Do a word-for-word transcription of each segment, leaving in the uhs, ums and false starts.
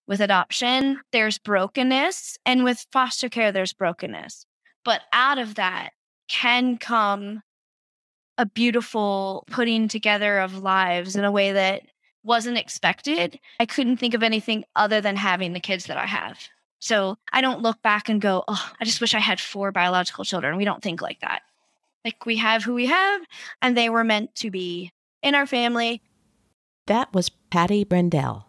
With adoption, there's brokenness, and with foster care, there's brokenness. But out of that can come a beautiful putting together of lives in a way that wasn't expected. I couldn't think of anything other than having the kids that I have. So I don't look back and go, oh, I just wish I had four biological children. We don't think like that. Like, we have who we have, and they were meant to be in our family. That was Patty Braendel.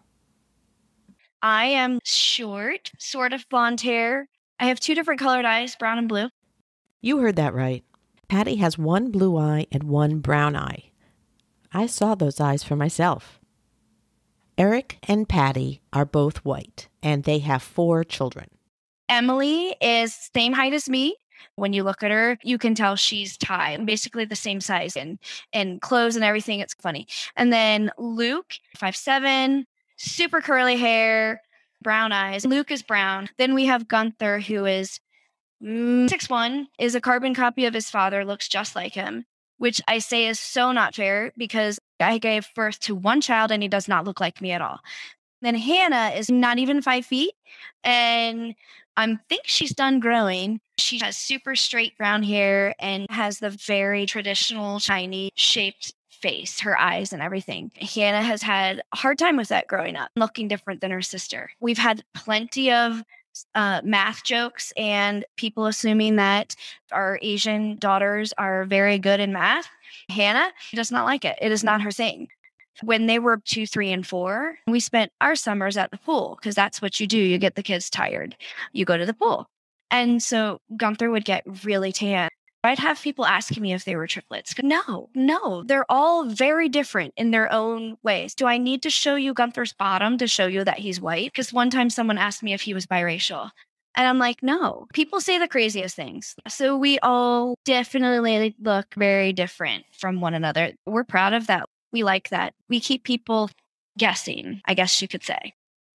I am short, sort of blonde hair. I have two different colored eyes, brown and blue. You heard that right. Patty has one blue eye and one brown eye. I saw those eyes for myself. Eric and Patty are both white, and they have four children. Emily is same height as me. When you look at her, you can tell she's Thai, basically the same size and and clothes and everything. It's funny. And then Luke, five seven, super curly hair, brown eyes. Luke is brown. Then we have Gunther, who is mm, six one, is a carbon copy of his father, looks just like him, which I say is so not fair because I gave birth to one child and he does not look like me at all. Then Hannah is not even five feet, and I think she's done growing. She has super straight brown hair and has the very traditional shiny shaped face, her eyes and everything. Hannah has had a hard time with that growing up, looking different than her sister. We've had plenty of uh, math jokes and people assuming that our Asian daughters are very good in math. Hannah does not like it. It is not her thing. When they were two, three, and four, we spent our summers at the pool because that's what you do. You get the kids tired. You go to the pool. And so Gunther would get really tan. I'd have people asking me if they were triplets. No, no, they're all very different in their own ways. Do I need to show you Gunther's bottom to show you that he's white? Because one time someone asked me if he was biracial. And I'm like, no, people say the craziest things. So we all definitely look very different from one another. We're proud of that. We like that. We keep people guessing, I guess you could say.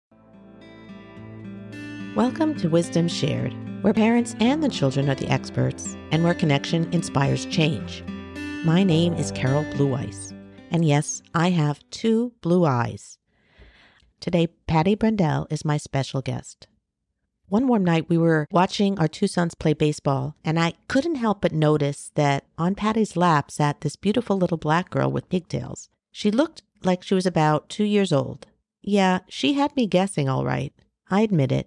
Welcome to Wisdom Shared, where parents and the children are the experts and where connection inspires change. My name is Carol Blue Eyes, and yes, I have two blue eyes. Today, Patty Braendel is my special guest. One warm night, we were watching our two sons play baseball, and I couldn't help but notice that on Patty's lap sat this beautiful little black girl with pigtails. She looked like she was about two years old. Yeah, she had me guessing all right. I admit it.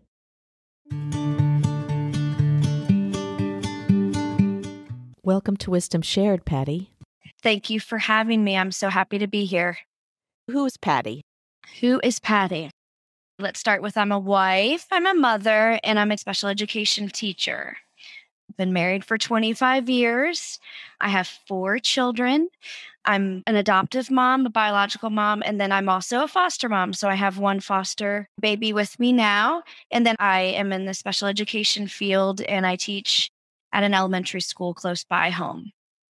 Welcome to Wisdom Shared, Patty. Thank you for having me. I'm so happy to be here. Who is Patty? Who is Patty? Let's start with I'm a wife, I'm a mother, and I'm a special education teacher. I've been married for twenty-five years. I have four children. I'm an adoptive mom, a biological mom, and then I'm also a foster mom. So I have one foster baby with me now. And then I am in the special education field, and I teach at an elementary school close by home.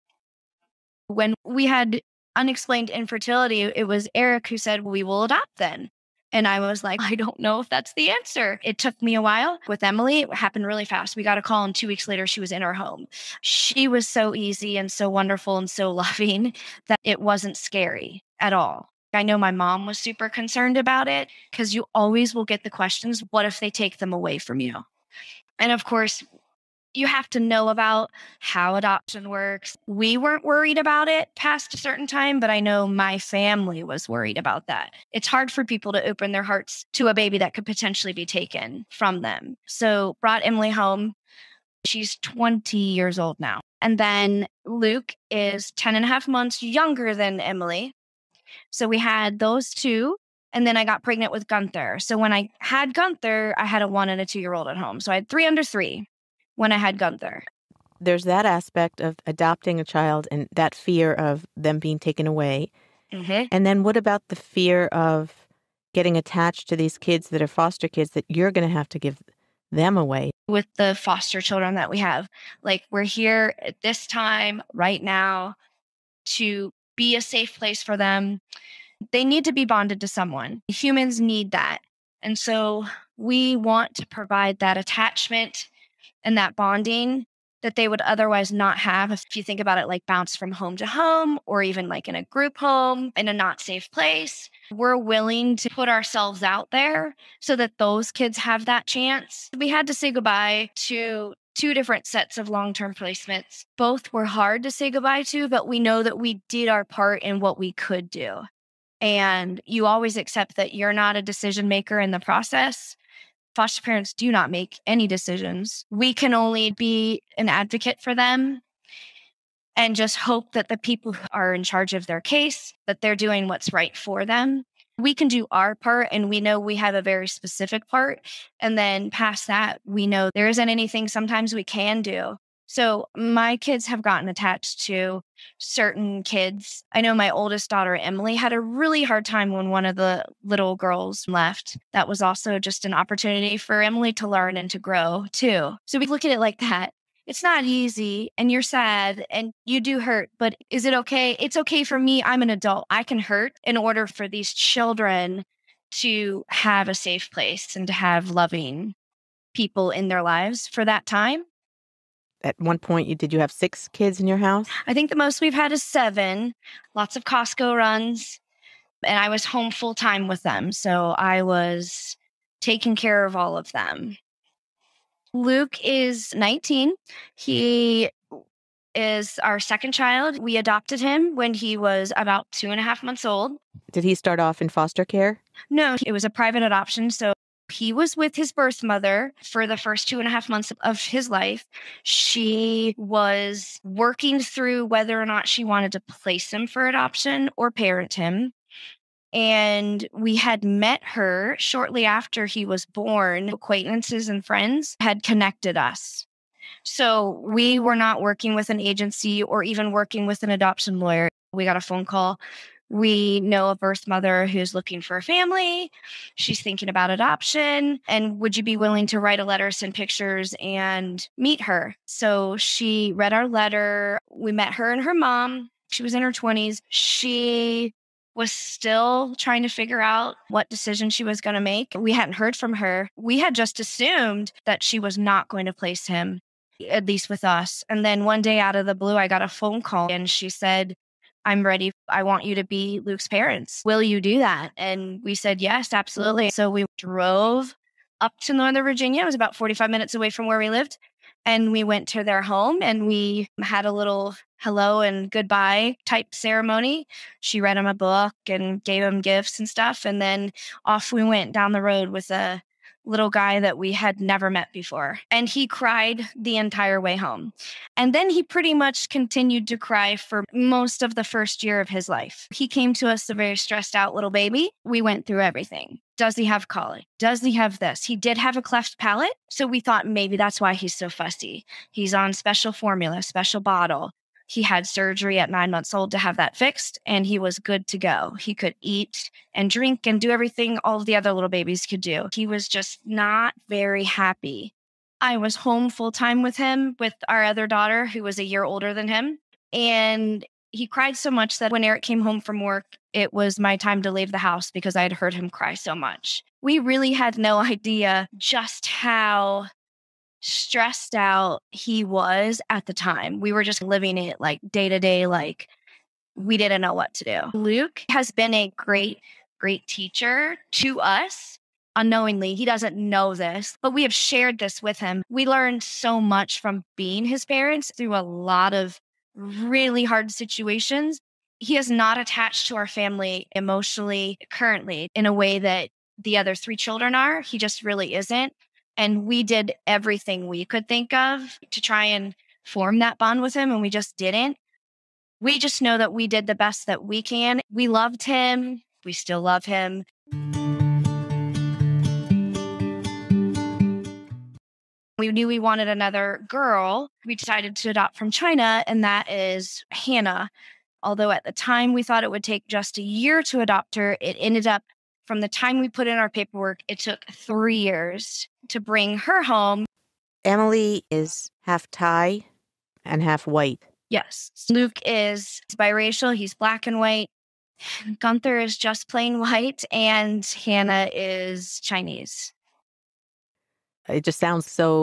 When we had unexplained infertility, it was Eric who said, we will adopt then. And I was like, I don't know if that's the answer. It took me a while. With Emily, it happened really fast. We got a call, and two weeks later, she was in our home. She was so easy and so wonderful and so loving that it wasn't scary at all. I know my mom was super concerned about it because you always will get the questions, what if they take them away from you? And of course, you have to know about how adoption works. We weren't worried about it past a certain time, but I know my family was worried about that. It's hard for people to open their hearts to a baby that could potentially be taken from them. So brought Emily home. She's twenty years old now. And then Luke is ten and a half months younger than Emily. So we had those two. And then I got pregnant with Gunther. So when I had Gunther, I had a one and a two-year-old at home. So I had three under three when I had Gunther. There's that aspect of adopting a child and that fear of them being taken away. Mm-hmm. And then what about the fear of getting attached to these kids that are foster kids that you're going to have to give them away? With the foster children that we have, like we're here at this time right now to be a safe place for them. They need to be bonded to someone. Humans need that. And so we want to provide that attachment and that bonding that they would otherwise not have if you think about it, like bounce from home to home or even like in a group home in a not safe place. We're willing to put ourselves out there so that those kids have that chance. We had to say goodbye to two different sets of long-term placements. Both were hard to say goodbye to, but we know that we did our part in what we could do. And you always accept that you're not a decision maker in the process. Foster parents do not make any decisions. We can only be an advocate for them and just hope that the people who are in charge of their case, that they're doing what's right for them. We can do our part, and we know we have a very specific part. And then past that, we know there isn't anything sometimes we can do. So my kids have gotten attached to certain kids. I know my oldest daughter, Emily, had a really hard time when one of the little girls left. That was also just an opportunity for Emily to learn and to grow too. So we look at it like that. It's not easy, and you're sad, and you do hurt, but is it okay? It's okay for me. I'm an adult. I can hurt in order for these children to have a safe place and to have loving people in their lives for that time. At one point, you did you have six kids in your house? I think the most we've had is seven, lots of Costco runs, and I was home full time with them. So I was taking care of all of them. Luke is nineteen. He is our second child. We adopted him when he was about two and a half months old. Did he start off in foster care? No, it was a private adoption. So he was with his birth mother for the first two and a half months of his life. She was working through whether or not she wanted to place him for adoption or parent him. And we had met her shortly after he was born. Acquaintances and friends had connected us. So we were not working with an agency or even working with an adoption lawyer. We got a phone call. We know a birth mother who's looking for a family. She's thinking about adoption. And would you be willing to write a letter, send pictures, and meet her? So she read our letter. We met her and her mom. She was in her twenties. She was still trying to figure out what decision she was going to make. We hadn't heard from her. We had just assumed that she was not going to place him, at least with us. And then one day out of the blue, I got a phone call and she said, I'm ready. I want you to be Luke's parents. Will you do that? And we said, yes, absolutely. So we drove up to Northern Virginia. It was about forty-five minutes away from where we lived. And we went to their home and we had a little hello and goodbye type ceremony. She read him a book and gave him gifts and stuff. And then off we went down the road with a little guy that we had never met before. And he cried the entire way home. And then he pretty much continued to cry for most of the first year of his life. He came to us a very stressed out little baby. We went through everything. Does he have colic? Does he have this? He did have a cleft palate. So we thought maybe that's why he's so fussy. He's on special formula, special bottle. He had surgery at nine months old to have that fixed, and he was good to go. He could eat and drink and do everything all of the other little babies could do. He was just not very happy. I was home full time with him, with our other daughter, who was a year older than him. And he cried so much that when Eric came home from work, it was my time to leave the house because I had heard him cry so much. We really had no idea just how stressed out he was at the time. We were just living it like day to day, like we didn't know what to do. Luke has been a great, great teacher to us unknowingly. He doesn't know this, but we have shared this with him. We learned so much from being his parents through a lot of really hard situations. He is not attached to our family emotionally currently in a way that the other three children are. He just really isn't. And we did everything we could think of to try and form that bond with him, and we just didn't. We just know that we did the best that we can. We loved him. We still love him. We knew we wanted another girl. We decided to adopt from China, and that is Hannah. Although at the time we thought it would take just a year to adopt her, it ended up, from the time we put in our paperwork, it took three years to bring her home. Emily is half Thai and half white. Yes. Luke is biracial. He's black and white. Gunther is just plain white. And Hannah is Chinese. It just sounds so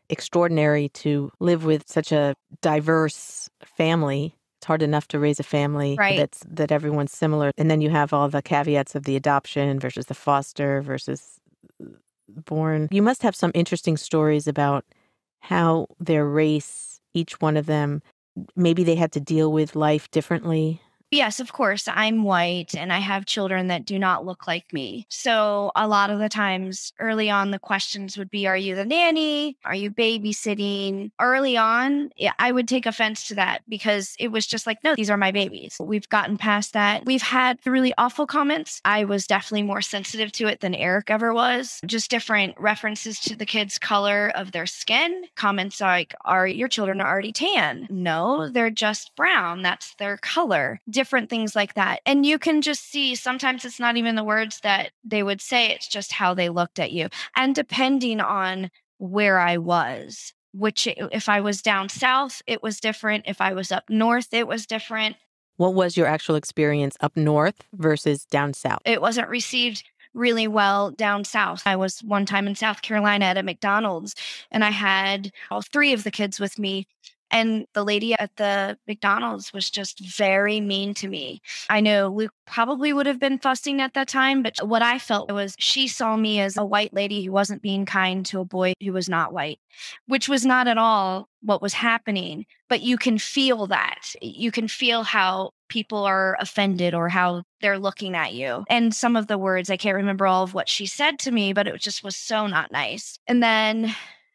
extraordinary to live with such a diverse family. It's hard enough to raise a family Right. that's that everyone's similar. And then you have all the caveats of the adoption versus the foster versus born. You must have some interesting stories about how their race, each one of them, maybe they had to deal with life differently. Yes, of course. I'm white and I have children that do not look like me. So a lot of the times early on, the questions would be, are you the nanny? Are you babysitting? Early on, yeah, I would take offense to that because it was just like, no, these are my babies. We've gotten past that. We've had really awful comments. I was definitely more sensitive to it than Eric ever was. Just different references to the kids' color of their skin. Comments like, are your children already tan? No, they're just brown. That's their color. Different things like that. And you can just see sometimes it's not even the words that they would say, it's just how they looked at you. And depending on where I was, which if I was down south, it was different. If I was up north, it was different. What was your actual experience up north versus down south? It wasn't received really well down south. I was one time in South Carolina at a McDonald's and I had all three of the kids with me. And the lady at the McDonald's was just very mean to me. I know Luke probably would have been fussing at that time, but what I felt was she saw me as a white lady who wasn't being kind to a boy who was not white, which was not at all what was happening. But you can feel that. You can feel how people are offended or how they're looking at you. And some of the words, I can't remember all of what she said to me, but it just was so not nice. And then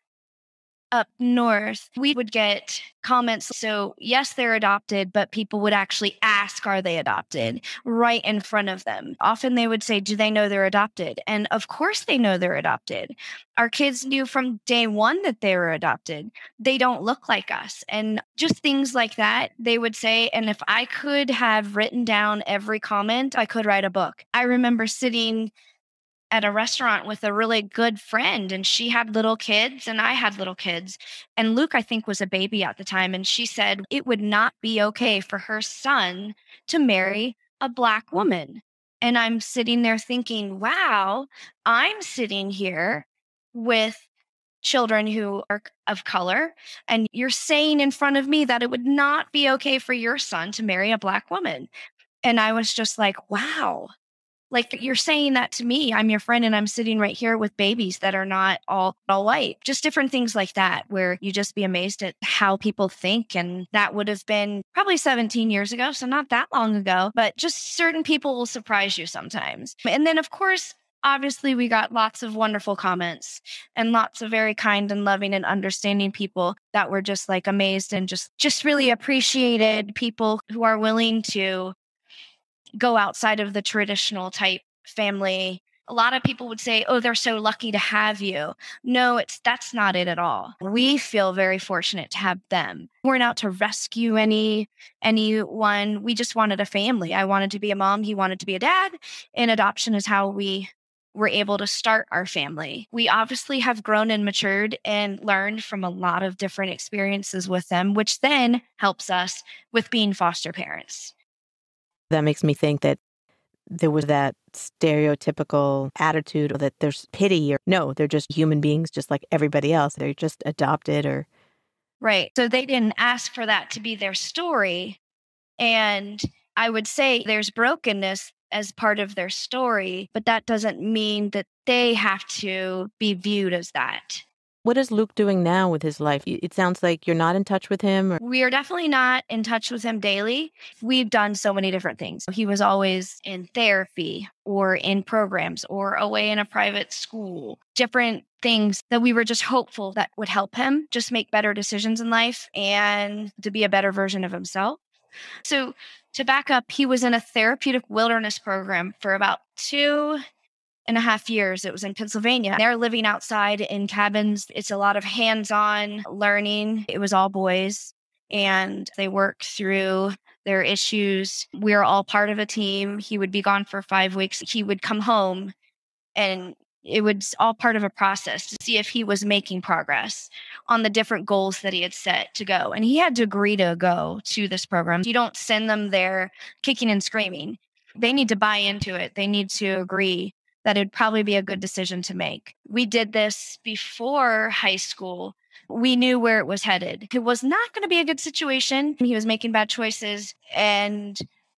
up north, we would get comments. So yes, they're adopted, but people would actually ask, are they adopted? Right in front of them. Often they would say, do they know they're adopted? And of course they know they're adopted. Our kids knew from day one that they were adopted. They don't look like us. And just things like that, they would say. And if I could have written down every comment, I could write a book. I remember sitting at a restaurant with a really good friend and she had little kids and I had little kids. And Luke, I think, was a baby at the time. And she said it would not be okay for her son to marry a Black woman. And I'm sitting there thinking, wow, I'm sitting here with children who are of color. And you're saying in front of me that it would not be okay for your son to marry a Black woman. And I was just like, wow. Like you're saying that to me, I'm your friend and I'm sitting right here with babies that are not all, all white. Just different things like that, where you just be amazed at how people think. And that would have been probably seventeen years ago. So not that long ago, but just certain people will surprise you sometimes. And then of course, obviously we got lots of wonderful comments and lots of very kind and loving and understanding people that were just like amazed and just, just really appreciated people who are willing to go outside of the traditional type family. A lot of people would say, oh, they're so lucky to have you. No, it's that's not it at all. We feel very fortunate to have them. We weren't out to rescue any anyone. We just wanted a family. I wanted to be a mom. He wanted to be a dad. And adoption is how we were able to start our family. We obviously have grown and matured and learned from a lot of different experiences with them, which then helps us with being foster parents. That makes me think that there was that stereotypical attitude that there's pity or no, they're just human beings just like everybody else. They're just adopted or... Right. So they didn't ask for that to be their story. And I would say there's brokenness as part of their story, but that doesn't mean that they have to be viewed as that. What is Luke doing now with his life? It sounds like you're not in touch with him. Or... We are definitely not in touch with him daily. We've done so many different things. He was always in therapy or in programs or away in a private school, different things that we were just hopeful that would help him just make better decisions in life and to be a better version of himself. So to back up, he was in a therapeutic wilderness program for about two and a half years. It was in Pennsylvania. They're living outside in cabins. It's a lot of hands-on learning. It was all boys and they worked through their issues. We were all part of a team. He would be gone for five weeks. He would come home and it was all part of a process to see if he was making progress on the different goals that he had set to go. And he had to agree to go to this program. You don't send them there kicking and screaming. They need to buy into it. They need to agree that it'd probably be a good decision to make. We did this before high school. We knew where it was headed. It was not going to be a good situation. He was making bad choices, and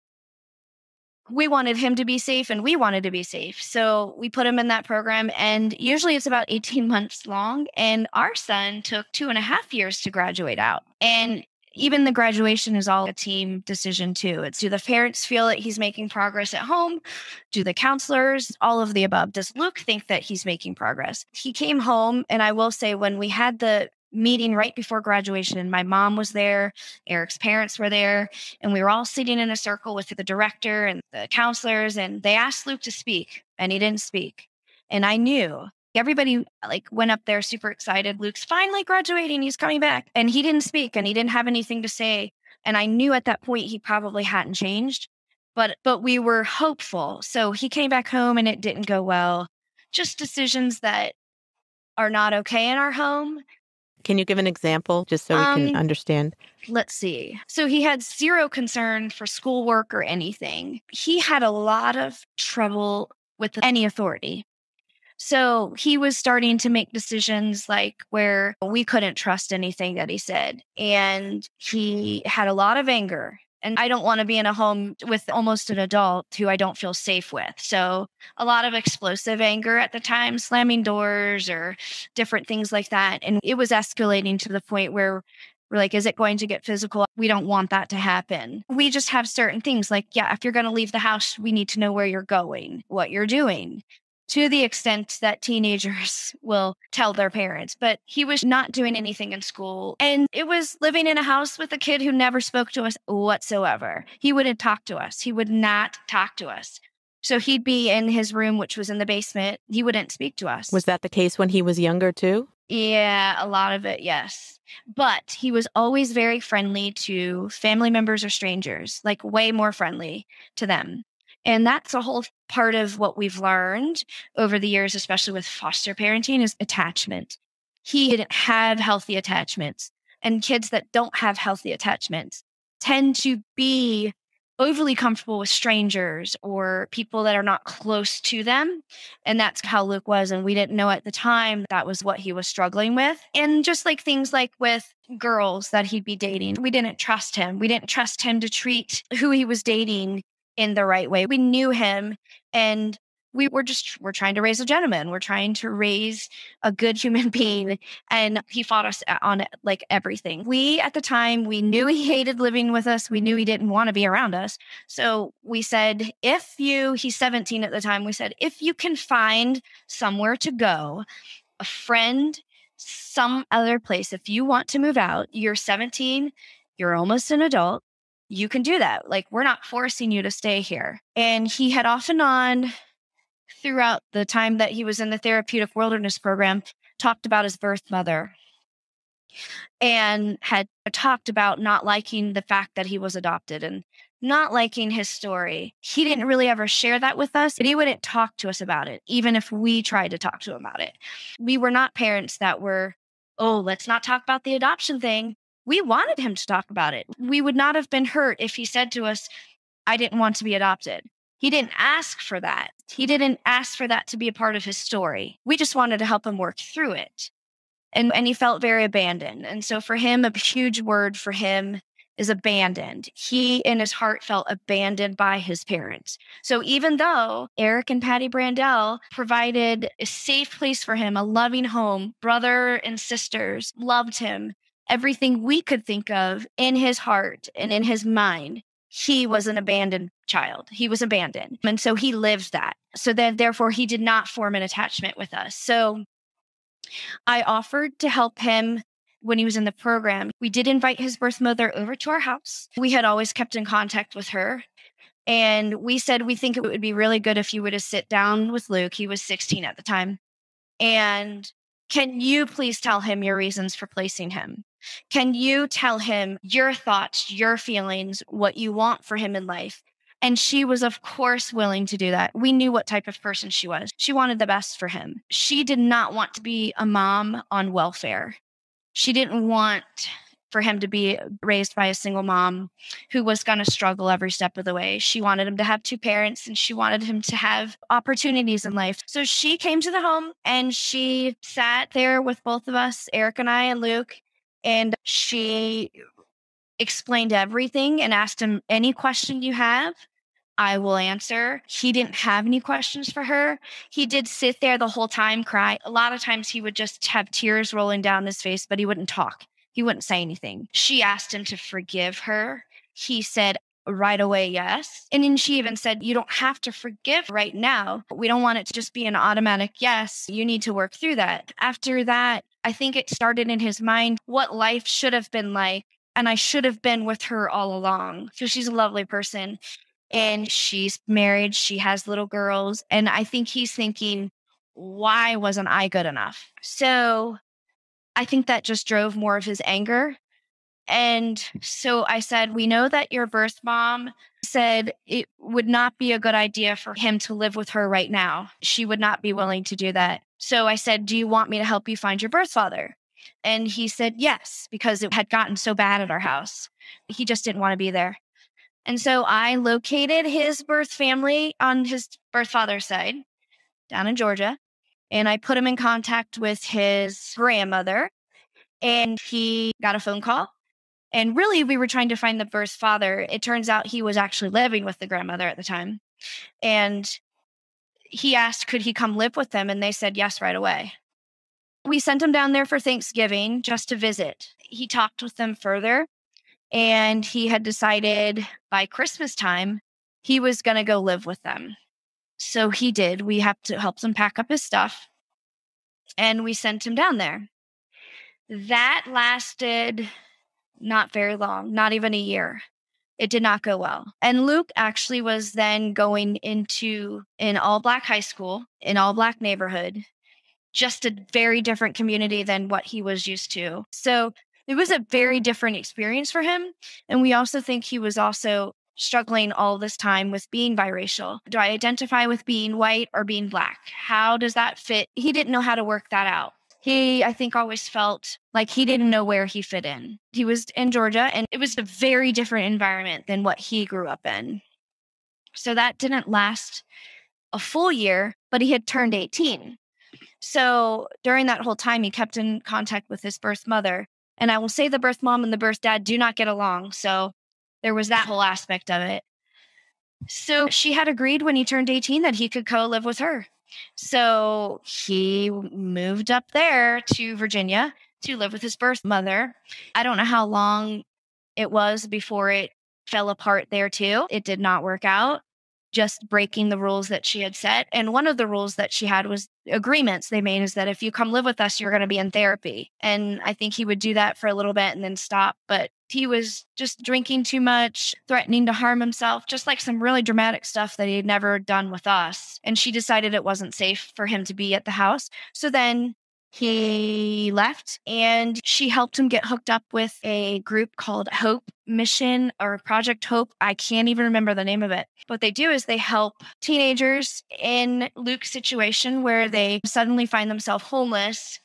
we wanted him to be safe and we wanted to be safe. So we put him in that program, and usually it's about eighteen months long. And our son took two and a half years to graduate out. And even the graduation is all a team decision too. It's, do the parents feel that he's making progress at home? Do the counselors? All of the above. Does Luke think that he's making progress? He came home, and I will say, when we had the meeting right before graduation, my mom was there, Eric's parents were there, and we were all sitting in a circle with the director and the counselors, and they asked Luke to speak, and he didn't speak. And I knew. Everybody like went up there super excited. Luke's finally graduating. He's coming back. And he didn't speak, and he didn't have anything to say. And I knew at that point he probably hadn't changed, but but we were hopeful. So he came back home, and it didn't go well. Just decisions that are not okay in our home. Can you give an example just so we Um, can understand? Let's see. So he had zero concern for schoolwork or anything. He had a lot of trouble with any authority. So he was starting to make decisions like where we couldn't trust anything that he said. And he had a lot of anger. And I don't want to be in a home with almost an adult who I don't feel safe with. So a lot of explosive anger at the time, slamming doors or different things like that. And it was escalating to the point where we're like, is it going to get physical? We don't want that to happen. We just have certain things like, yeah, if you're going to leave the house, we need to know where you're going, what you're doing, to the extent that teenagers will tell their parents. But he was not doing anything in school. And it was living in a house with a kid who never spoke to us whatsoever. He wouldn't talk to us. He would not talk to us. So he'd be in his room, which was in the basement. He wouldn't speak to us. Was that the case when he was younger too? Yeah, a lot of it, yes. But he was always very friendly to family members or strangers, like way more friendly to them. And that's a whole part of what we've learned over the years, especially with foster parenting, is attachment. He didn't have healthy attachments. And kids that don't have healthy attachments tend to be overly comfortable with strangers or people that are not close to them. And that's how Luke was. And we didn't know at the time that was what he was struggling with. And just like things like with girls that he'd be dating, we didn't trust him. We didn't trust him to treat who he was dating in the right way. We knew him, and we were just, we're trying to raise a gentleman. We're trying to raise a good human being. And he fought us on like everything. We, at the time, we knew he hated living with us. We knew he didn't want to be around us. So we said, if you, he's seventeen at the time, we said, if you can find somewhere to go, a friend, some other place, if you want to move out, you're seventeen, you're almost an adult, you can do that. Like, we're not forcing you to stay here. And he had off and on throughout the time that he was in the therapeutic wilderness program talked about his birth mother and had talked about not liking the fact that he was adopted and not liking his story. He didn't really ever share that with us, but he wouldn't talk to us about it, even if we tried to talk to him about it. We were not parents that were, oh, let's not talk about the adoption thing. We wanted him to talk about it. We would not have been hurt if he said to us, I didn't want to be adopted. He didn't ask for that. He didn't ask for that to be a part of his story. We just wanted to help him work through it. And, and he felt very abandoned. And so for him, a huge word for him is abandoned. He in his heart felt abandoned by his parents. So even though Eric and Patty Braendel provided a safe place for him, a loving home, brother and sisters loved him, everything we could think of in his heart and in his mind, he was an abandoned child. He was abandoned. And so he lived that. So then therefore he did not form an attachment with us. So I offered to help him when he was in the program. We did invite his birth mother over to our house. We had always kept in contact with her. And we said, we think it would be really good if you were to sit down with Luke. He was sixteen at the time. And can you please tell him your reasons for placing him? Can you tell him your thoughts, your feelings, what you want for him in life? And she was, of course, willing to do that. We knew what type of person she was. She wanted the best for him. She did not want to be a mom on welfare. She didn't want for him to be raised by a single mom who was going to struggle every step of the way. She wanted him to have two parents and she wanted him to have opportunities in life. So she came to the home and she sat there with both of us, Eric and I and Luke, and she explained everything and asked him, any question you have, I will answer. He didn't have any questions for her. He did sit there the whole time, cry. A lot of times he would just have tears rolling down his face, but he wouldn't talk. He wouldn't say anything. She asked him to forgive her. He said right away, yes. And then she even said, you don't have to forgive right now. We don't want it to just be an automatic yes. You need to work through that. After that, I think it started in his mind what life should have been like. And I should have been with her all along. So she's a lovely person. And she's married. She has little girls. And I think he's thinking, why wasn't I good enough? So I think that just drove more of his anger. And so I said, we know that your birth mom said it would not be a good idea for him to live with her right now. She would not be willing to do that. So I said, do you want me to help you find your birth father? And he said yes, because it had gotten so bad at our house. He just didn't want to be there. And so I located his birth family on his birth father's side down in Georgia. And I put him in contact with his grandmother. And he got a phone call. And really, we were trying to find the birth father. It turns out he was actually living with the grandmother at the time. And he asked, could he come live with them? And they said yes right away. We sent him down there for Thanksgiving just to visit. He talked with them further. And he had decided by Christmas time, he was going to go live with them. So he did. We had to help him pack up his stuff. And we sent him down there. That lasted not very long, not even a year. It did not go well. And Luke actually was then going into an all-black high school, an all-black neighborhood, just a very different community than what he was used to. So it was a very different experience for him. And we also think he was also struggling all this time with being biracial. Do I identify with being white or being black? How does that fit? He didn't know how to work that out. He, I think, always felt like he didn't know where he fit in. He was in Georgia, and it was a very different environment than what he grew up in. So that didn't last a full year, but he had turned eighteen. So during that whole time, he kept in contact with his birth mother. And I will say the birth mom and the birth dad do not get along. So there was that whole aspect of it. So she had agreed when he turned eighteen that he could co-live with her. So he moved up there to Virginia to live with his birth mother. I don't know how long it was before it fell apart there too. It did not work out. Just breaking the rules that she had set. And one of the rules that she had was agreements they made is that if you come live with us, you're going to be in therapy. And I think he would do that for a little bit and then stop. But he was just drinking too much, threatening to harm himself, just like some really dramatic stuff that he had never done with us. And she decided it wasn't safe for him to be at the house. So then he left and she helped him get hooked up with a group called Hope Mission or Project Hope. I can't even remember the name of it. What they do is they help teenagers in Luke's situation where they suddenly find themselves homeless.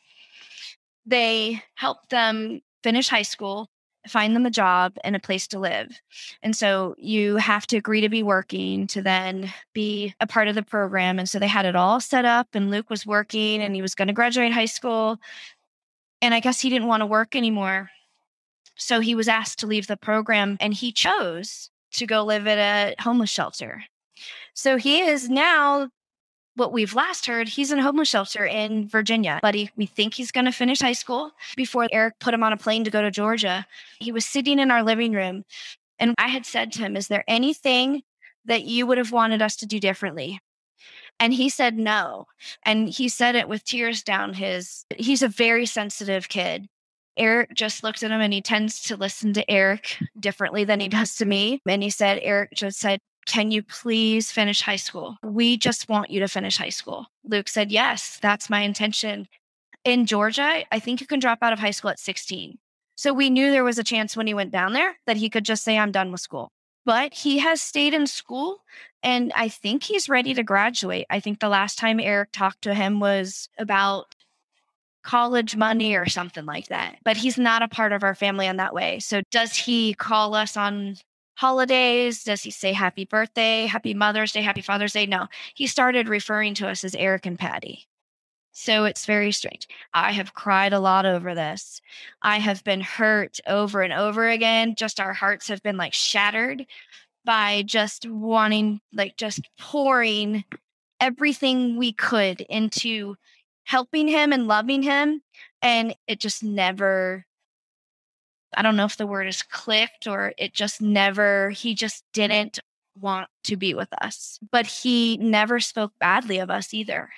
They help them finish high school, find them a job and a place to live. And so you have to agree to be working to then be a part of the program. And so they had it all set up and Luke was working and he was going to graduate high school. And I guess he didn't want to work anymore. So he was asked to leave the program and he chose to go live at a homeless shelter. So he is now, what we've last heard, he's in a homeless shelter in Virginia. But he, we think he's going to finish high school before Eric put him on a plane to go to Georgia. He was sitting in our living room. And I had said to him, is there anything that you would have wanted us to do differently? And he said no. And he said it with tears down his, he's a very sensitive kid. Eric just looked at him and he tends to listen to Eric differently than he does to me. And he said, Eric just said, can you please finish high school? We just want you to finish high school. Luke said, yes, that's my intention. In Georgia, I think you can drop out of high school at sixteen. So we knew there was a chance when he went down there that he could just say, I'm done with school. But he has stayed in school and I think he's ready to graduate. I think the last time Eric talked to him was about college money or something like that. But he's not a part of our family in that way. So does he call us on holidays? Does he say happy birthday, happy Mother's Day, happy Father's Day? No, he started referring to us as Eric and Patty. So it's very strange. I have cried a lot over this. I have been hurt over and over again. Just our hearts have been like shattered by just wanting, like just pouring everything we could into helping him and loving him. And it just never, I don't know if the word is clicked, or it just never, he just didn't want to be with us. But he never spoke badly of us either.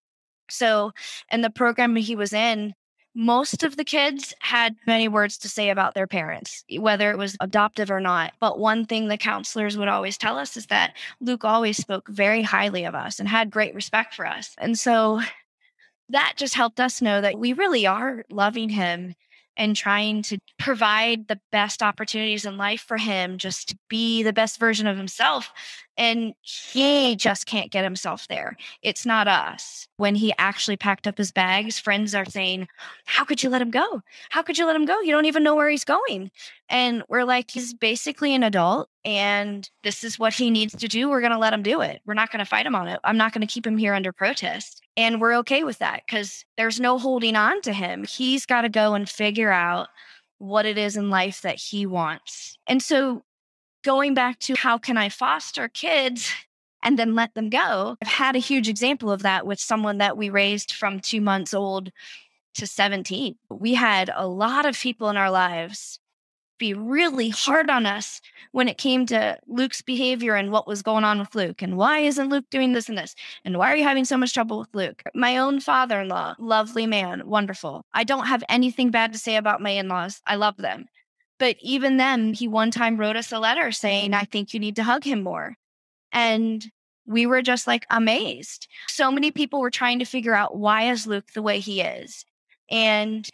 So in the program he was in, most of the kids had many words to say about their parents, whether it was adoptive or not. But one thing the counselors would always tell us is that Luke always spoke very highly of us and had great respect for us. And so that just helped us know that we really are loving him and trying to provide the best opportunities in life for him, just to be the best version of himself. And he just can't get himself there. It's not us. When he actually packed up his bags, friends are saying, how could you let him go? How could you let him go? You don't even know where he's going. And we're like, he's basically an adult and this is what he needs to do. We're going to let him do it. We're not going to fight him on it. I'm not going to keep him here under protest. And we're okay with that because there's no holding on to him. He's got to go and figure out what it is in life that he wants. And so going back to how can I foster kids and then let them go, I've had a huge example of that with someone that we raised from two months old to seventeen. We had a lot of people in our lives be really hard on us when it came to Luke's behavior and what was going on with Luke. And why isn't Luke doing this and this? And why are you having so much trouble with Luke? My own father-in-law, lovely man, wonderful. I don't have anything bad to say about my in-laws. I love them. But even then, he one time wrote us a letter saying, I think you need to hug him more. And we were just like amazed. So many people were trying to figure out, why is Luke the way he is? And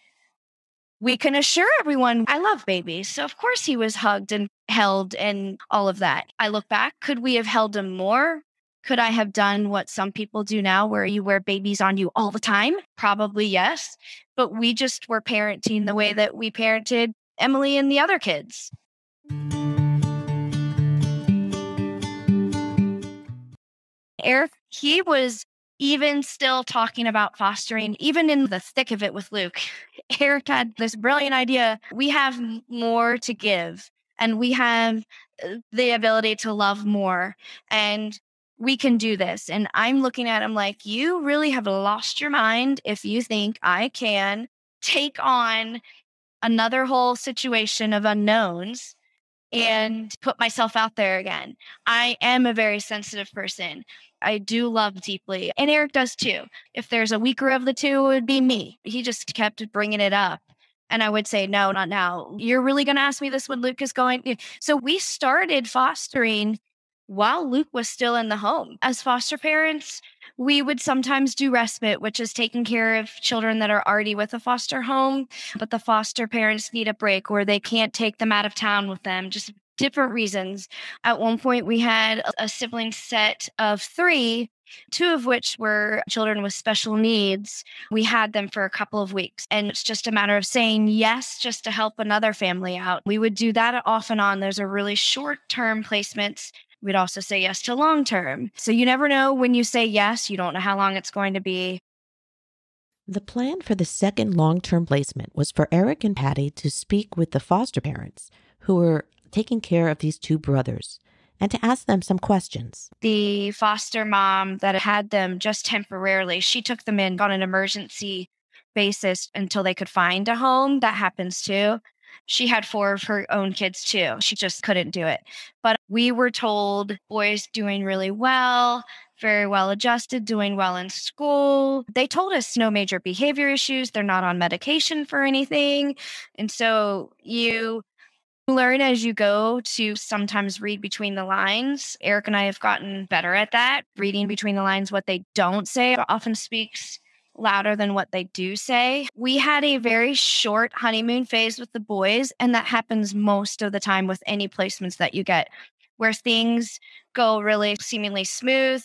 we can assure everyone, I love babies. So of course he was hugged and held and all of that. I look back, could we have held him more? Could I have done what some people do now where you wear babies on you all the time? Probably yes. But we just were parenting the way that we parented Emily and the other kids. Eric, he was even still talking about fostering, even in the thick of it with Luke. Eric had this brilliant idea. We have more to give and we have the ability to love more and we can do this. And I'm looking at him like, you really have lost your mind if you think I can take on another whole situation of unknowns and put myself out there again. I am a very sensitive person. I do love deeply. And Eric does too. If there's a weaker of the two, it would be me. He just kept bringing it up. And I would say, no, not now. You're really going to ask me this when Luke is going? So we started fostering while Luke was still in the home. As foster parents, we would sometimes do respite, which is taking care of children that are already with a foster home, but the foster parents need a break or they can't take them out of town with them, just different reasons. At one point, we had a sibling set of three, two of which were children with special needs. We had them for a couple of weeks, and it's just a matter of saying yes just to help another family out. We would do that off and on. Those are really short-term placements. We'd also say yes to long-term. So you never know when you say yes, you don't know how long it's going to be. The plan for the second long-term placement was for Eric and Patty to speak with the foster parents who were taking care of these two brothers and to ask them some questions. The foster mom that had them just temporarily, she took them in on an emergency basis until they could find a home. That happens too. She had four of her own kids too. She just couldn't do it. But we were told boys doing really well, very well adjusted, doing well in school. They told us no major behavior issues. They're not on medication for anything. And so you learn as you go to sometimes read between the lines. Eric and I have gotten better at that. Reading between the lines, what they don't say often speaks louder than what they do say. We had a very short honeymoon phase with the boys, and that happens most of the time with any placements that you get, where things go really seemingly smooth.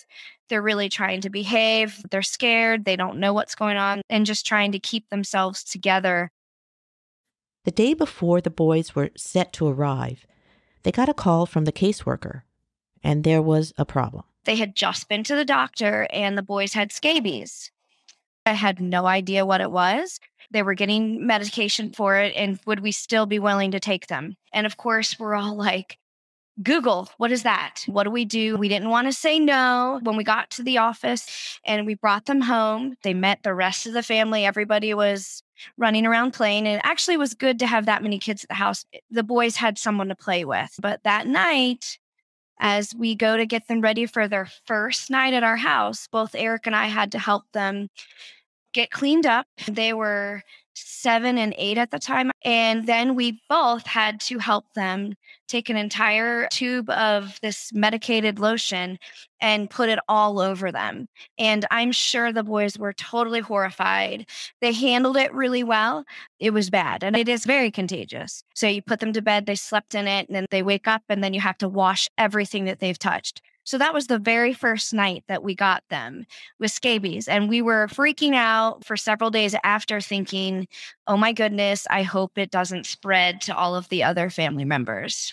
They're really trying to behave. They're scared. They don't know what's going on and just trying to keep themselves together. The day before the boys were set to arrive, they got a call from the caseworker, and there was a problem. They had just been to the doctor and the boys had scabies. I had no idea what it was. They were getting medication for it, and would we still be willing to take them? And of course, we're all like, Google, what is that? What do we do? We didn't want to say no. When we got to the office and we brought them home, they met the rest of the family. Everybody was running around playing. And it actually was good to have that many kids at the house. The boys had someone to play with. But that night, as we go to get them ready for their first night at our house, both Eric and I had to help them get cleaned up. They were seven and eight at the time. And then we both had to help them take an entire tube of this medicated lotion and put it all over them. And I'm sure the boys were totally horrified. They handled it really well. It was bad. And it is very contagious. So you put them to bed, they slept in it, and then they wake up and then you have to wash everything that they've touched. So that was the very first night that we got them with scabies. And we were freaking out for several days after, thinking, oh my goodness, I hope it doesn't spread to all of the other family members.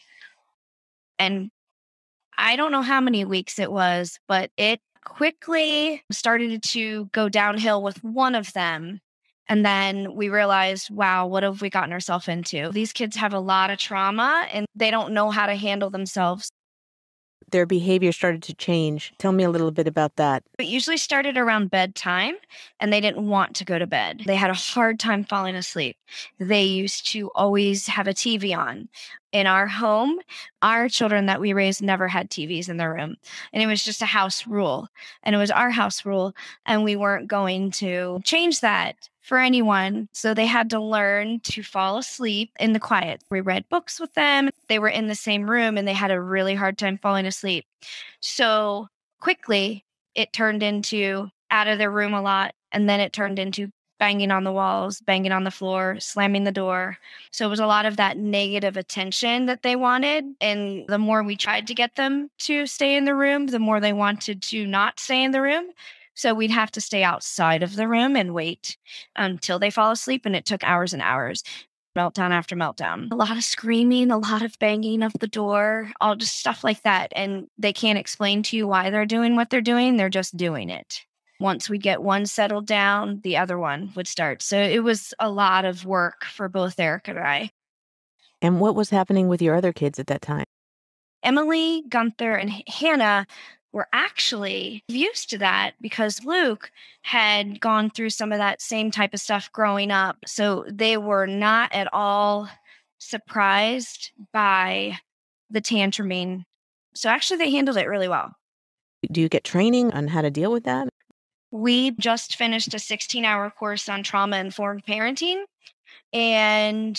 And I don't know how many weeks it was, but it quickly started to go downhill with one of them. And then we realized, wow, what have we gotten ourselves into? These kids have a lot of trauma and they don't know how to handle themselves. Their behavior started to change. Tell me a little bit about that. It usually started around bedtime, and they didn't want to go to bed. They had a hard time falling asleep. They used to always have a T V on. In our home, our children that we raised never had T Vs in their room. And it was just a house rule. And it was our house rule. And we weren't going to change that for anyone. So they had to learn to fall asleep in the quiet. We read books with them. They were in the same room and they had a really hard time falling asleep. So quickly, it turned into out of their room a lot. And then it turned into banging on the walls, banging on the floor, slamming the door. So it was a lot of that negative attention that they wanted. And the more we tried to get them to stay in the room, the more they wanted to not stay in the room. So we'd have to stay outside of the room and wait until they fall asleep. And it took hours and hours. Meltdown after meltdown. A lot of screaming, a lot of banging of the door, all just stuff like that. And they can't explain to you why they're doing what they're doing. They're just doing it. Once we get one settled down, the other one would start. So it was a lot of work for both Eric and I. And what was happening with your other kids at that time? Emily, Gunther, and Hannah were actually used to that because Luke had gone through some of that same type of stuff growing up. So they were not at all surprised by the tantruming. So actually they handled it really well. Do you get training on how to deal with that? We just finished a sixteen-hour course on trauma-informed parenting, and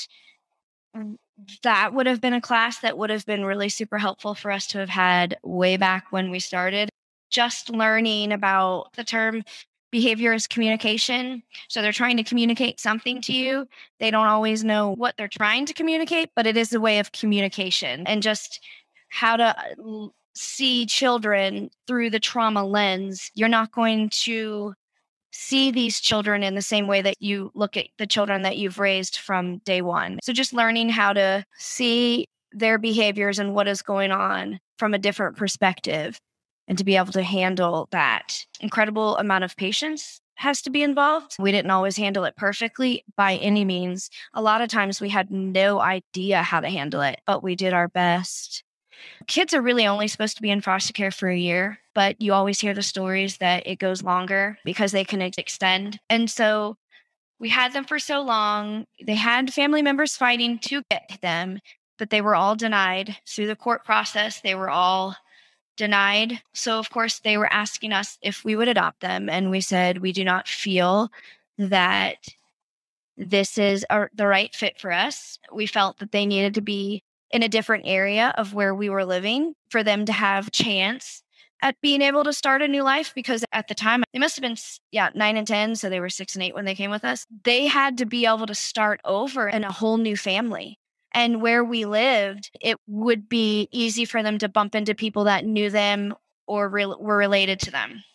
that would have been a class that would have been really super helpful for us to have had way back when we started. Just learning about the term behavior is communication. So they're trying to communicate something to you. They don't always know what they're trying to communicate, but it is a way of communication, and just how to see children through the trauma lens. You're not going to see these children in the same way that you look at the children that you've raised from day one. So just learning how to see their behaviors and what is going on from a different perspective and to be able to handle that. Incredible amount of patience has to be involved. We didn't always handle it perfectly by any means. A lot of times we had no idea how to handle it, but we did our best. Kids are really only supposed to be in foster care for a year, but you always hear the stories that it goes longer because they can extend. And so we had them for so long. They had family members fighting to get them, but they were all denied. Through the court process, they were all denied. So, of course, they were asking us if we would adopt them. And we said, we do not feel that this is a, the right fit for us. We felt that they needed to be in a different area of where we were living for them to have a chance at being able to start a new life. Because at the time, they must have been, yeah, nine and ten. So they were six and eight when they came with us. They had to be able to start over in a whole new family. And where we lived, it would be easy for them to bump into people that knew them or re- were related to them.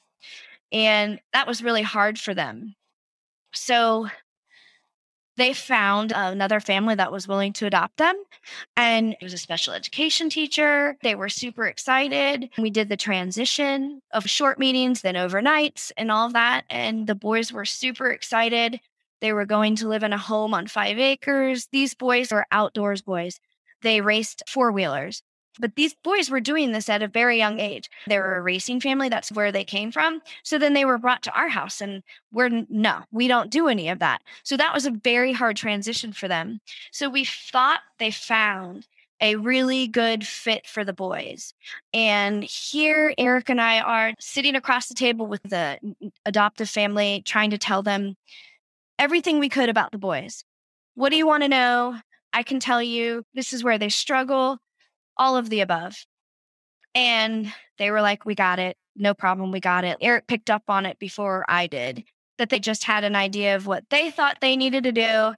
And that was really hard for them. So they found another family that was willing to adopt them. And it was a special education teacher. They were super excited. We did the transition of short meetings, then overnights and all of that. And the boys were super excited. They were going to live in a home on five acres. These boys were outdoors boys. They raced four-wheelers. But these boys were doing this at a very young age. They were a racing family. That's where they came from. So then they were brought to our house and we're, no, we don't do any of that. So that was a very hard transition for them. So we thought they found a really good fit for the boys. And here, Eric and I are sitting across the table with the adoptive family, trying to tell them everything we could about the boys. What do you want to know? I can tell you this is where they struggle. All of the above. And they were like, we got it. No problem. We got it. Eric picked up on it before I did, that they just had an idea of what they thought they needed to do.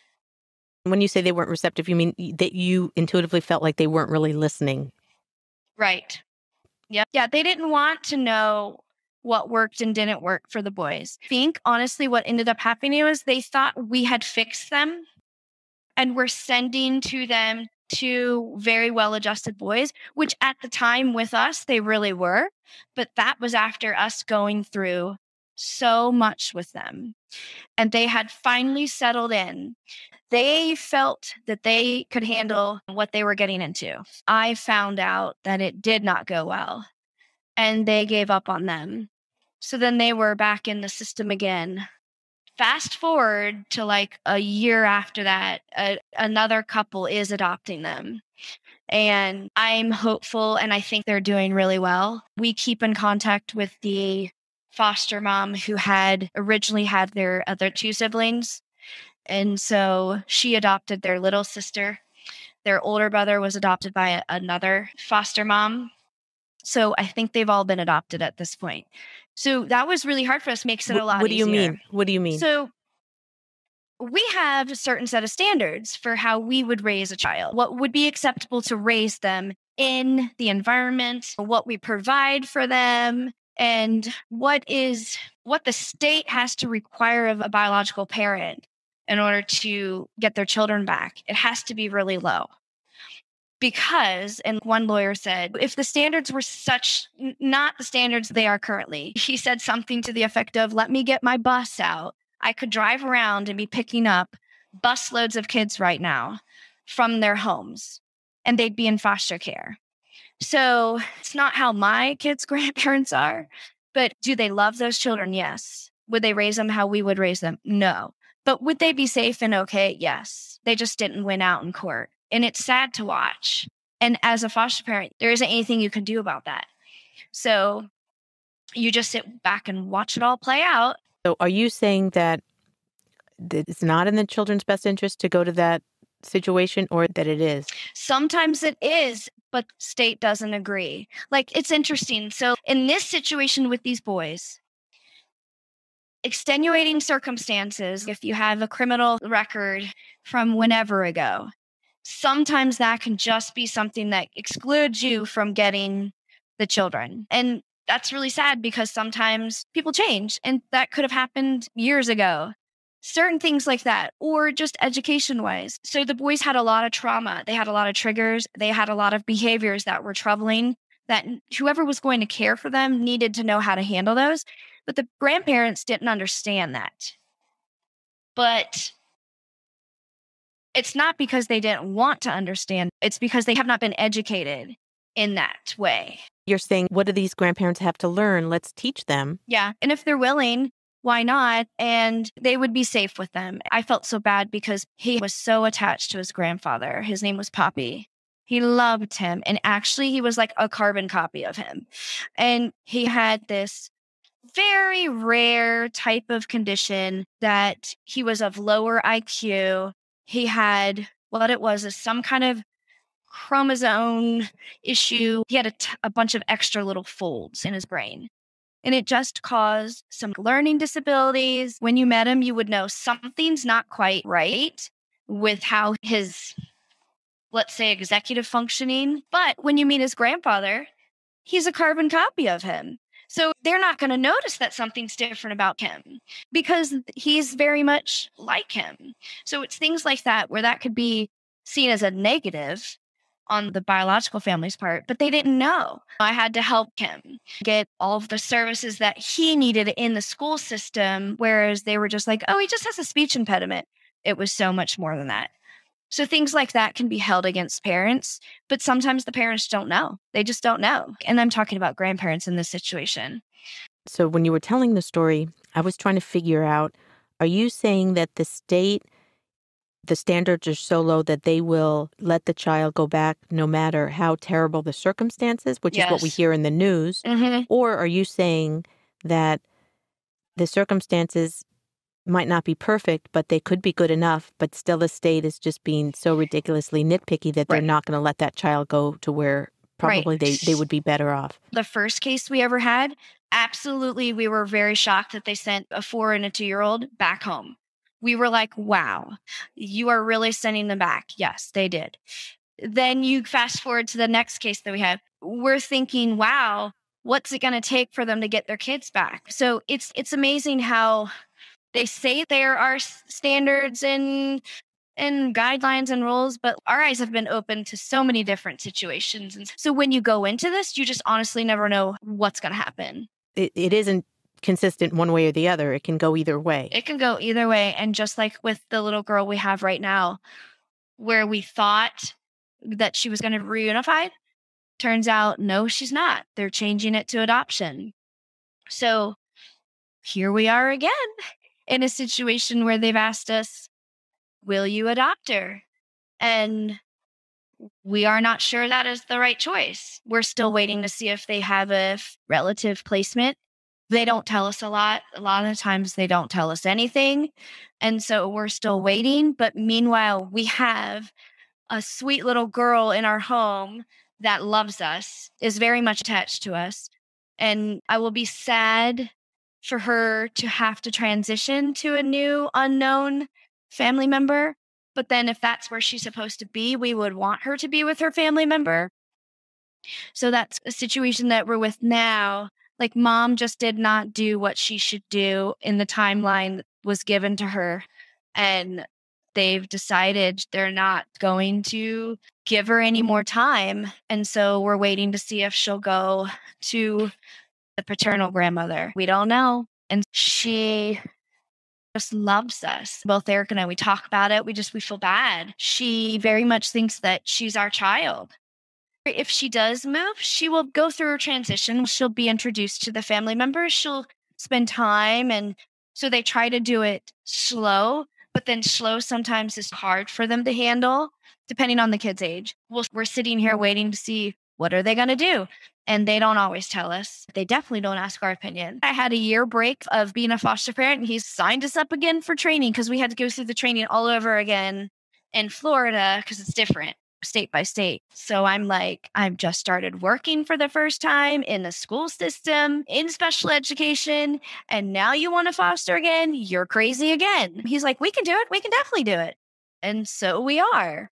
When you say they weren't receptive, you mean that you intuitively felt like they weren't really listening? Right. Yep. Yeah. They didn't want to know what worked and didn't work for the boys. I think, honestly, what ended up happening was they thought we had fixed them and we're sending to them two very well-adjusted boys, which at the time with us, they really were. But that was after us going through so much with them. And they had finally settled in. They felt that they could handle what they were getting into. I found out that it did not go well, and they gave up on them. So then they were back in the system again. Fast forward to like a year after that, a, another couple is adopting them. And I'm hopeful, and I think they're doing really well. We keep in contact with the foster mom who had originally had their other two siblings. And so she adopted their little sister. Their older brother was adopted by a, another foster mom. So I think they've all been adopted at this point. So that was really hard for us, makes it a lot easier. What do you mean? What do you mean? So we have a certain set of standards for how we would raise a child, what would be acceptable to raise them in the environment, what we provide for them, and what is what the state has to require of a biological parent in order to get their children back. It has to be really low. Because, and one lawyer said, if the standards were such, not the standards they are currently, he said something to the effect of, let me get my bus out. I could drive around and be picking up busloads of kids right now from their homes, and they'd be in foster care. So it's not how my kids' grandparents are, but do they love those children? Yes. Would they raise them how we would raise them? No. But would they be safe and okay? Yes. They just didn't win out in court. And it's sad to watch. And as a foster parent, there isn't anything you can do about that. So you just sit back and watch it all play out. So are you saying that it's not in the children's best interest to go to that situation, or that it is? Sometimes it is, but state doesn't agree. Like, it's interesting. So in this situation with these boys, extenuating circumstances, if you have a criminal record from whenever ago, sometimes that can just be something that excludes you from getting the children. And that's really sad because sometimes people change, and that could have happened years ago. Certain things like that, or just education-wise. So the boys had a lot of trauma. They had a lot of triggers. They had a lot of behaviors that were troubling, that whoever was going to care for them needed to know how to handle those. But the grandparents didn't understand that. But it's not because they didn't want to understand. It's because they have not been educated in that way. You're saying, what do these grandparents have to learn? Let's teach them. Yeah. And if they're willing, why not? And they would be safe with them. I felt so bad because he was so attached to his grandfather. His name was Poppy. He loved him. And actually, he was like a carbon copy of him. And he had this very rare type of condition that he was of lower I Q. He had what it was is some kind of chromosome issue. He had a, t- a bunch of extra little folds in his brain. And it just caused some learning disabilities. When you met him, you would know something's not quite right with how his, let's say, executive functioning. But when you meet his grandfather, he's a carbon copy of him. So they're not going to notice that something's different about him because he's very much like him. So it's things like that where that could be seen as a negative on the biological family's part, but they didn't know. I had to help him get all of the services that he needed in the school system, whereas they were just like, oh, he just has a speech impediment. It was so much more than that. So things like that can be held against parents, but sometimes the parents don't know. They just don't know. And I'm talking about grandparents in this situation. So when you were telling the story, I was trying to figure out, are you saying that the state, the standards are so low that they will let the child go back no matter how terrible the circumstances, which Yes. is what we hear in the news? Mm-hmm. Or are you saying that the circumstances might not be perfect, but they could be good enough, but still the state is just being so ridiculously nitpicky that they're Right. not going to let that child go to where probably Right. they, they would be better off? The first case we ever had, absolutely, we were very shocked that they sent a four and a two-year-old back home. We were like, wow, you are really sending them back. Yes, they did. Then you fast forward to the next case that we have. We're thinking, wow, what's it going to take for them to get their kids back? So it's it's amazing how they say there are standards and and guidelines and rules, but our eyes have been open to so many different situations. And so when you go into this, you just honestly never know what's going to happen. It, it isn't consistent one way or the other. It can go either way. It can go either way. And just like with the little girl we have right now, where we thought that she was going to be reunified, turns out, no, she's not. They're changing it to adoption. So here we are again in a situation where they've asked us, will you adopt her? And we are not sure that is the right choice. We're still waiting to see if they have a f- relative placement. They don't tell us a lot. A lot of the times they don't tell us anything. And so we're still waiting. But meanwhile, we have a sweet little girl in our home that loves us, is very much attached to us. And I will be sad for her to have to transition to a new unknown family member. But then if that's where she's supposed to be, we would want her to be with her family member. So that's a situation that we're with now. Like, mom just did not do what she should do in the timeline that was given to her. And they've decided they're not going to give her any more time. And so we're waiting to see if she'll go to the paternal grandmother. We don't know. And she just loves us. Both Eric and I, we talk about it. We just, we feel bad. She very much thinks that she's our child. If she does move, she will go through her transition. She'll be introduced to the family members. She'll spend time. And so they try to do it slow, but then slow sometimes is hard for them to handle, depending on the kid's age. Well, we're sitting here waiting to see what are they going to do. And they don't always tell us. They definitely don't ask our opinion. I had a year break of being a foster parent, and he's signed us up again for training because we had to go through the training all over again in Florida because it's different state by state. So I'm like, I've just started working for the first time in the school system, in special education, and now you want to foster again? You're crazy again. He's like, we can do it. We can definitely do it. And so we are.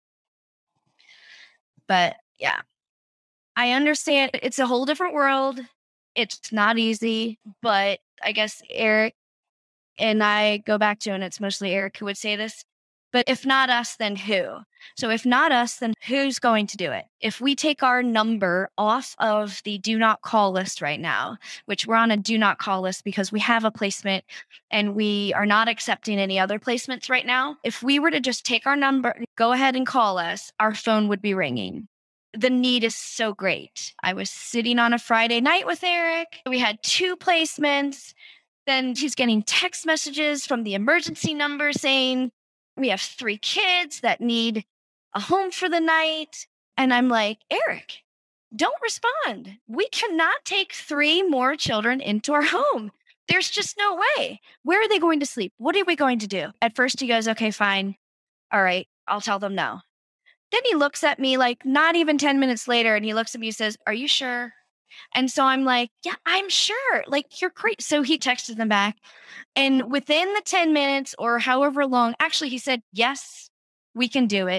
But yeah. I understand it's a whole different world. It's not easy, but I guess Eric and I go back to, and it's mostly Eric who would say this, but if not us, then who? So if not us, then who's going to do it? If we take our number off of the do not call list right now, which we're on a do not call list because we have a placement and we are not accepting any other placements right now. If we were to just take our number, go ahead and call us, our phone would be ringing. The need is so great. I was sitting on a Friday night with Eric. We had two placements. Then he's getting text messages from the emergency number saying, we have three kids that need a home for the night. And I'm like, Eric, don't respond. We cannot take three more children into our home. There's just no way. Where are they going to sleep? What are we going to do? At first he goes, okay, fine. All right, I'll tell them no. Then he looks at me like not even ten minutes later, and he looks at me and says, are you sure? And so I'm like, yeah, I'm sure. Like, you're great. So he texted them back. And within the ten minutes or however long, actually, he said, yes, we can do it.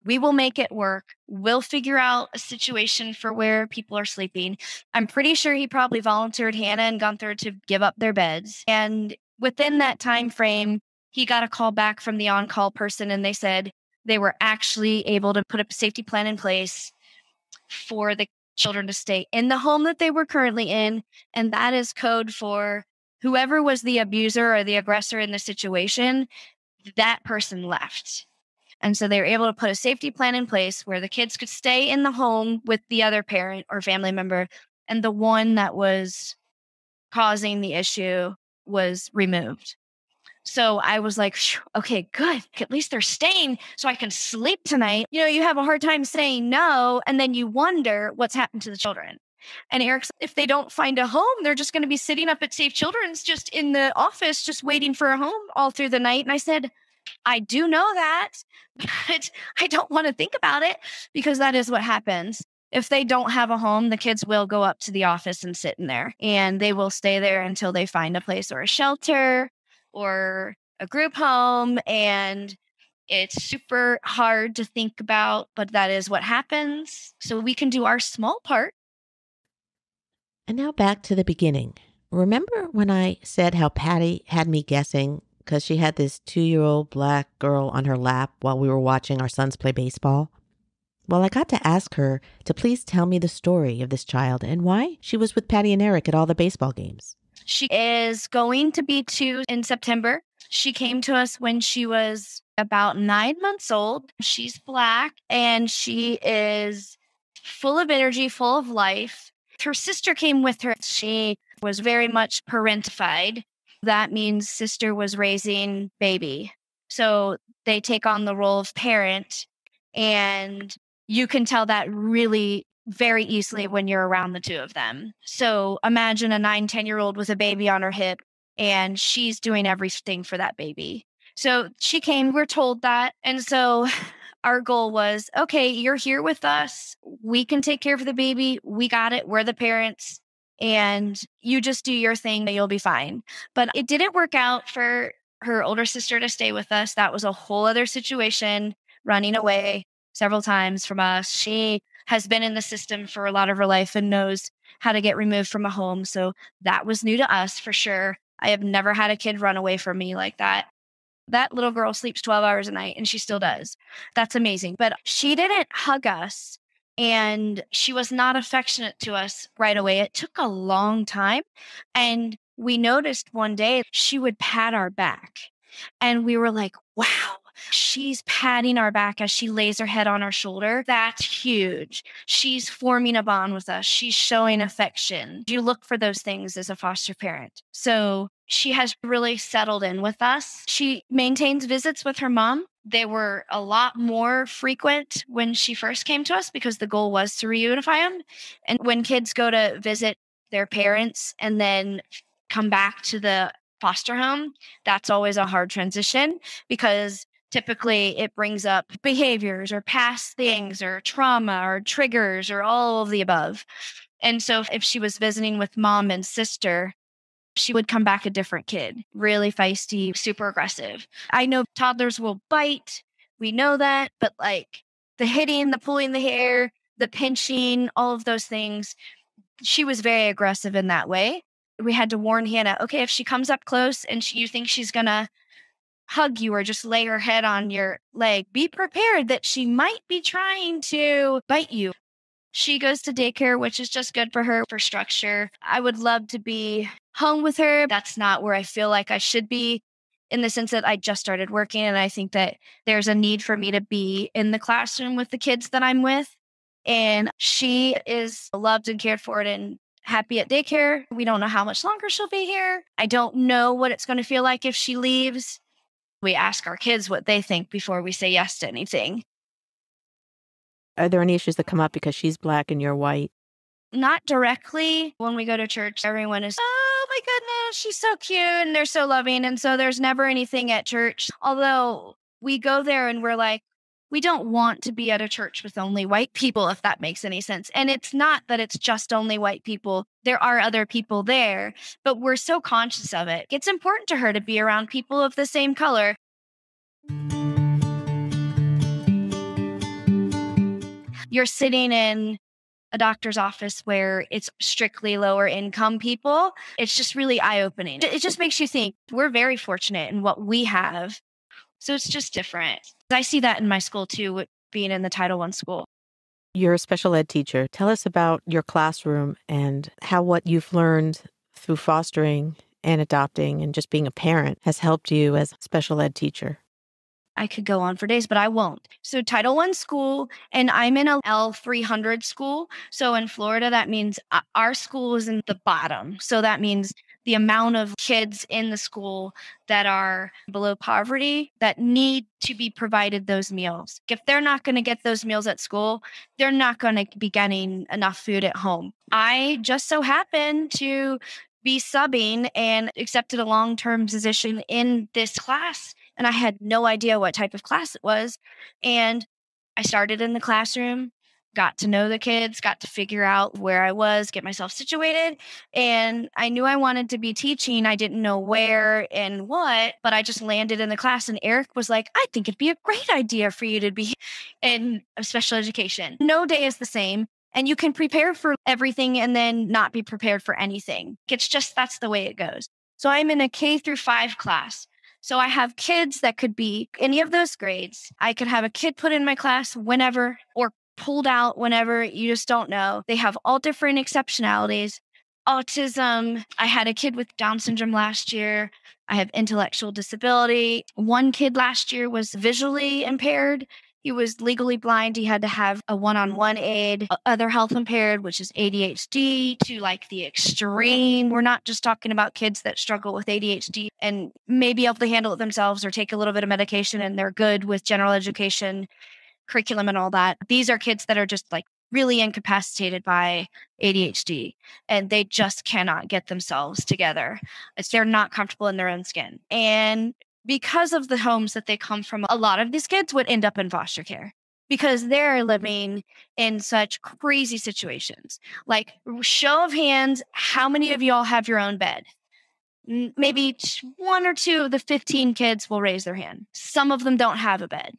We will make it work. We'll figure out a situation for where people are sleeping. I'm pretty sure he probably volunteered Hannah and Gunther to give up their beds. And within that time frame, he got a call back from the on-call person, and they said they were actually able to put a safety plan in place for the children to stay in the home that they were currently in. And that is code for whoever was the abuser or the aggressor in the situation, that person left. And so they were able to put a safety plan in place where the kids could stay in the home with the other parent or family member, and the one that was causing the issue was removed. So I was like, okay, good. At least they're staying so I can sleep tonight. You know, you have a hard time saying no, and then you wonder what's happened to the children. And Eric said, if they don't find a home, they're just going to be sitting up at Safe Children's just in the office, just waiting for a home all through the night. And I said, I do know that, but I don't want to think about it, because that is what happens. If they don't have a home, the kids will go up to the office and sit in there, and they will stay there until they find a place or a shelter or a group home. And it's super hard to think about, but that is what happens. So we can do our small part. And now back to the beginning. Remember when I said how Patty had me guessing because she had this two-year-old black girl on her lap while we were watching our sons play baseball? Well, I got to ask her to please tell me the story of this child and why she was with Patty and Eric at all the baseball games. She is going to be two in September. She came to us when she was about nine months old. She's black, and she is full of energy, full of life. Her sister came with her. She was very much parentified. That means sister was raising baby. So they take on the role of parent, and you can tell that really very easily when you're around the two of them. So imagine a nine, ten-year-old with a baby on her hip, and she's doing everything for that baby. So she came, we're told that. And so our goal was, okay, you're here with us. We can take care of the baby. We got it. We're the parents. And you just do your thing, and you'll be fine. But it didn't work out for her older sister to stay with us. That was a whole other situation, running away several times from us. She has been in the system for a lot of her life and knows how to get removed from a home. So that was new to us for sure. I have never had a kid run away from me like that. That little girl sleeps twelve hours a night, and she still does. That's amazing. But she didn't hug us, and she was not affectionate to us right away. It took a long time. And we noticed one day she would pat our back. And we were like, wow, she's patting our back as she lays her head on our shoulder. That's huge. She's forming a bond with us. She's showing affection. You look for those things as a foster parent. So she has really settled in with us. She maintains visits with her mom. They were a lot more frequent when she first came to us because the goal was to reunify them. And when kids go to visit their parents and then come back to the foster home, that's always a hard transition because typically it brings up behaviors or past things or trauma or triggers or all of the above. And so if she was visiting with mom and sister, she would come back a different kid, really feisty, super aggressive. I know toddlers will bite. We know that. But like the hitting, the pulling the hair, the pinching, all of those things, she was very aggressive in that way. We had to warn Hannah, okay, if she comes up close and she, you think she's going to hug you or just lay her head on your leg, be prepared that she might be trying to bite you. She goes to daycare, which is just good for her for structure. I would love to be home with her. That's not where I feel like I should be, in the sense that I just started working. And I think that there's a need for me to be in the classroom with the kids that I'm with. And she is loved and cared for and happy at daycare. We don't know how much longer she'll be here. I don't know what it's going to feel like if she leaves. We ask our kids what they think before we say yes to anything. Are there any issues that come up because she's black and you're white? Not directly. When we go to church, everyone is, oh my goodness, she's so cute and they're so loving. And so there's never anything at church. Although we go there and we're like, we don't want to be at a church with only white people, if that makes any sense. And it's not that it's just only white people. There are other people there, but we're so conscious of it. It's important to her to be around people of the same color. you're sitting in a doctor's office where it's strictly lower income people. It's just really eye-opening. It just makes you think we're very fortunate in what we have. So it's just different. I see that in my school too, with being in the Title One school. You're a special ed teacher. Tell us about your classroom and how what you've learned through fostering and adopting and just being a parent has helped you as a special ed teacher. I could go on for days, but I won't. So Title One school, and I'm in a L three hundred school. So in Florida, that means our school is in the bottom. So that means the amount of kids in the school that are below poverty that need to be provided those meals. If they're not going to get those meals at school, they're not going to be getting enough food at home. I just so happen to be subbing and accepted a long-term position in this class. And I had no idea what type of class it was. And I started in the classroom, got to know the kids, got to figure out where I was, get myself situated. And I knew I wanted to be teaching. I didn't know where and what, but I just landed in the class. And Eric was like, I think it'd be a great idea for you to be in special education. No day is the same. And you can prepare for everything and then not be prepared for anything. It's just, that's the way it goes. So I'm in a K through five class. So I have kids that could be any of those grades. I could have a kid put in my class whenever or pulled out whenever, you just don't know. They have all different exceptionalities. Autism. I had a kid with Down syndrome last year. I have intellectual disability. One kid last year was visually impaired. He was legally blind. He had to have a one-on-one aid. Other health impaired, which is A D H D, to like the extreme. We're not just talking about kids that struggle with A D H D and may be able to handle it themselves or take a little bit of medication and they're good with general education curriculum and all that. These are kids that are just like really incapacitated by A D H D and they just cannot get themselves together. It's they're not comfortable in their own skin. And because of the homes that they come from, a lot of these kids would end up in foster care because they're living in such crazy situations. Like, show of hands, how many of y'all have your own bed? Maybe one or two of the fifteen kids will raise their hand. Some of them don't have a bed.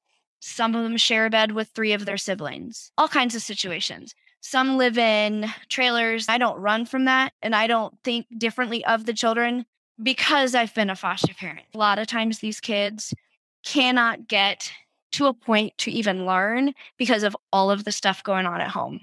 Some of them share a bed with three of their siblings. All kinds of situations. Some live in trailers. I don't run from that, and I don't think differently of the children because I've been a foster parent. A lot of times these kids cannot get to a point to even learn because of all of the stuff going on at home.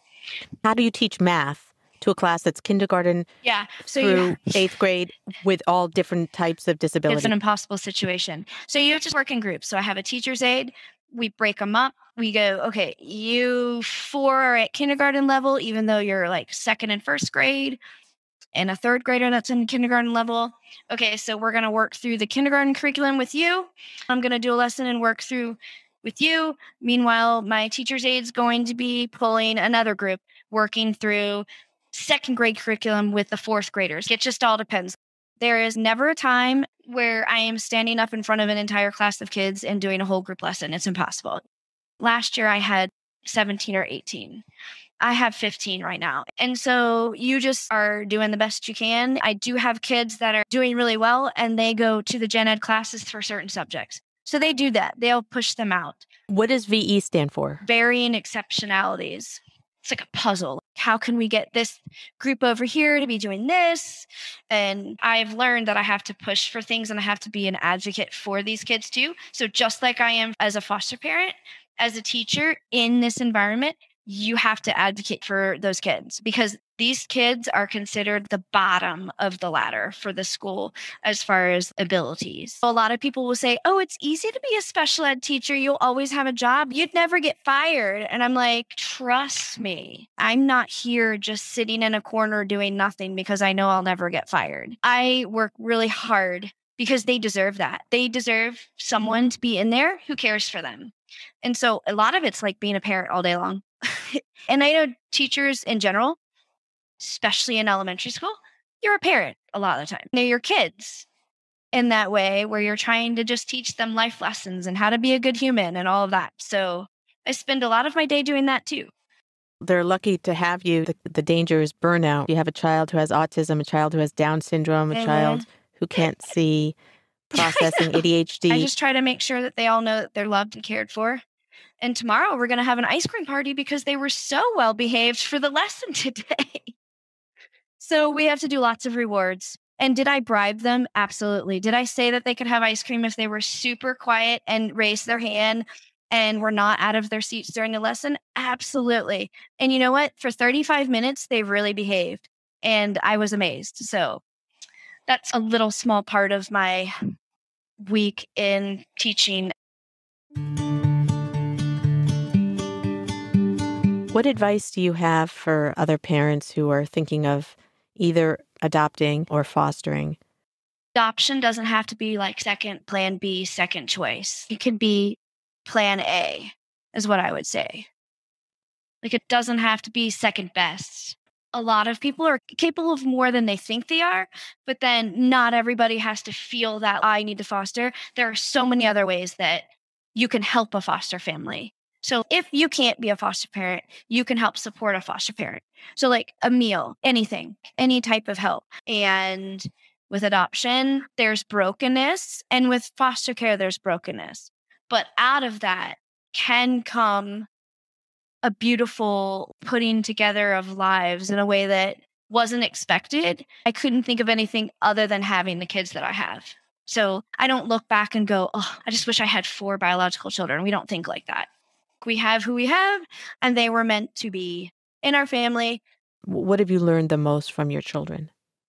How do you teach math to a class that's kindergarten yeah, so through you, eighth grade with all different types of disability? It's an impossible situation. So you just work in groups. So I have a teacher's aide. We break them up. We go, okay, you four are at kindergarten level, even though you're like second and first grade. And a third grader that's in kindergarten level. Okay, so we're going to work through the kindergarten curriculum with you. I'm going to do a lesson and work through with you. Meanwhile, my teacher's aide is going to be pulling another group, working through second grade curriculum with the fourth graders. It just all depends. There is never a time where I am standing up in front of an entire class of kids and doing a whole group lesson. It's impossible. Last year, I had seventeen or eighteen. I have fifteen right now. And so you just are doing the best you can. I do have kids that are doing really well and they go to the gen ed classes for certain subjects. So they do that. They'll push them out. What does V E stand for? Varying exceptionalities. It's like a puzzle. How can we get this group over here to be doing this? And I've learned that I have to push for things and I have to be an advocate for these kids too. So just like I am as a foster parent, as a teacher in this environment, you have to advocate for those kids because these kids are considered the bottom of the ladder for the school as far as abilities. A lot of people will say, oh, it's easy to be a special ed teacher. You'll always have a job. You'd never get fired. And I'm like, trust me, I'm not here just sitting in a corner doing nothing because I know I'll never get fired. I work really hard because they deserve that. They deserve someone to be in there who cares for them. And so a lot of it's like being a parent all day long. And I know teachers in general, especially in elementary school, you're a parent a lot of the time. They're your kids in that way where you're trying to just teach them life lessons and how to be a good human and all of that. So I spend a lot of my day doing that too. They're lucky to have you. The, the danger is burnout. You have a child who has autism, a child who has Down syndrome, a mm-hmm. child who can't see, processing A D H D. I just try to make sure that they all know that they're loved and cared for. And tomorrow we're going to have an ice cream party because they were so well behaved for the lesson today. So we have to do lots of rewards. And did I bribe them? Absolutely. Did I say that they could have ice cream if they were super quiet and raised their hand and were not out of their seats during the lesson? Absolutely. And you know what? For thirty-five minutes, they really behaved. And I was amazed. So that's a little small part of my week in teaching. What advice do you have for other parents who are thinking of either adopting or fostering? Adoption doesn't have to be like second plan B, second choice. It can be plan A, is what I would say. Like, it doesn't have to be second best. A lot of people are capable of more than they think they are, but then not everybody has to feel that I need to foster. There are so many other ways that you can help a foster family. So if you can't be a foster parent, you can help support a foster parent. So like a meal, anything, any type of help. And with adoption, there's brokenness. And with foster care, there's brokenness. But out of that can come a beautiful putting together of lives in a way that wasn't expected. I couldn't think of anything other than having the kids that I have. So I don't look back and go, oh, I just wish I had four biological children. We don't think like that. We have who we have, and they were meant to be in our family. What have you learned the most from your children?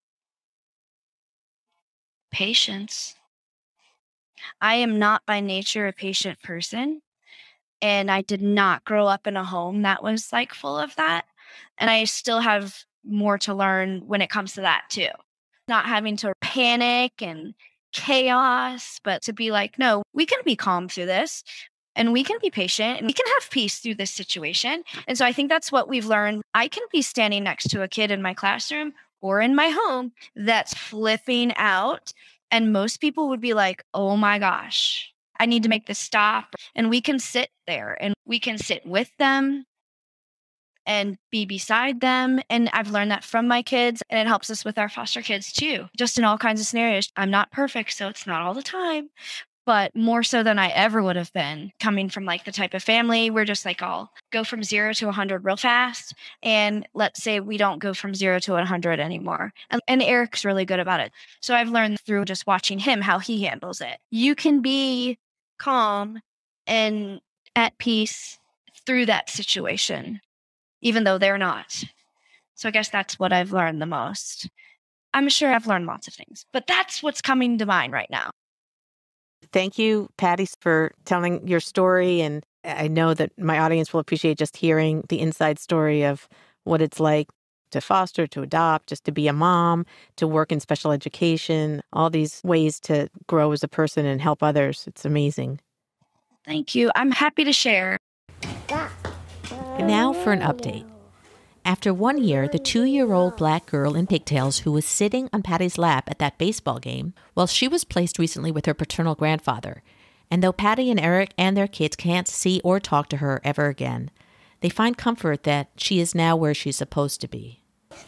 Patience. I am not by nature a patient person, and I did not grow up in a home that was like full of that. And I still have more to learn when it comes to that too. Not having to panic and chaos, but to be like, no, we can be calm through this. And we can be patient and we can have peace through this situation. And so I think that's what we've learned. I can be standing next to a kid in my classroom or in my home that's flipping out. And most people would be like, oh my gosh, I need to make this stop. And we can sit there and we can sit with them and be beside them. And I've learned that from my kids, and it helps us with our foster kids too, just in all kinds of scenarios. I'm not perfect, so it's not all the time. But more so than I ever would have been coming from like the type of family. We're just like, I'll go from zero to one hundred real fast. And let's say we don't go from zero to one hundred anymore. And, and Eric's really good about it. So I've learned through just watching him how he handles it. You can be calm and at peace through that situation, even though they're not. So I guess that's what I've learned the most. I'm sure I've learned lots of things, but that's what's coming to mind right now. Thank you, Patty, for telling your story. And I know that my audience will appreciate just hearing the inside story of what it's like to foster, to adopt, just to be a mom, to work in special education, all these ways to grow as a person and help others. It's amazing. Thank you. I'm happy to share. And now for an update. After one year, the two-year-old black girl in pigtails who was sitting on Patty's lap at that baseball game, well, she was placed recently with her paternal grandfather. And though Patty and Eric and their kids can't see or talk to her ever again, they find comfort that she is now where she's supposed to be.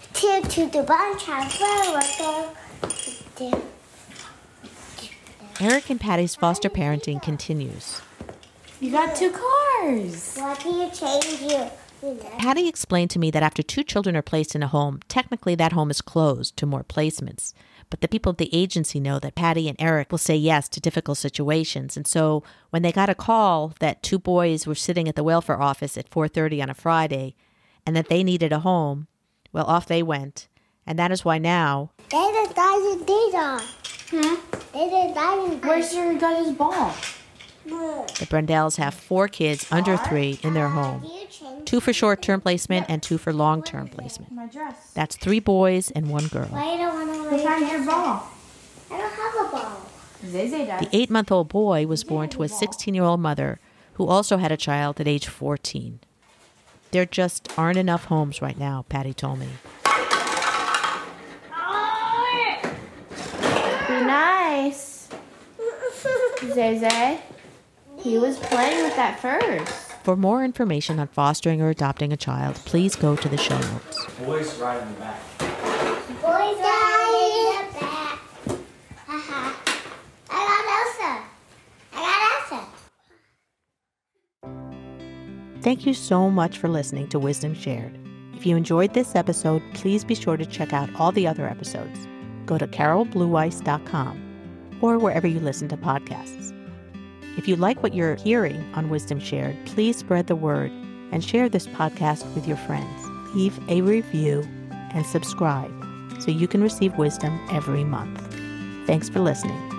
Eric and Patty's foster parenting continues. You got two cars. Why do you change you? Patty explained to me that after two children are placed in a home, technically that home is closed to more placements. But the people at the agency know that Patty and Eric will say yes to difficult situations. And so when they got a call that two boys were sitting at the welfare office at four thirty on a Friday and that they needed a home, well, off they went. And that is why now... They just died in data. Hmm? They just died in Where's your guys' ball? The Braendels have four kids under three in their home. Two for short-term placement and two for long-term placement. My dress. That's three boys and one girl. Why you don't want to Who finds your ball? I don't have a ball. Zay does. The eight-month-old boy was born to a sixteen-year-old mother who also had a child at age fourteen. There just aren't enough homes right now, Patty told me. Be nice. Zay Zay. He was playing with that first. For more information on fostering or adopting a child, please go to the show notes. Boys right in the back. Boys right in the back. Haha. I got Elsa. I got Elsa. Thank you so much for listening to Wisdom Shared. If you enjoyed this episode, please be sure to check out all the other episodes. Go to carol blue weiss dot com or wherever you listen to podcasts. If you like what you're hearing on Wisdom Shared, please spread the word and share this podcast with your friends. Leave a review and subscribe so you can receive wisdom every month. Thanks for listening.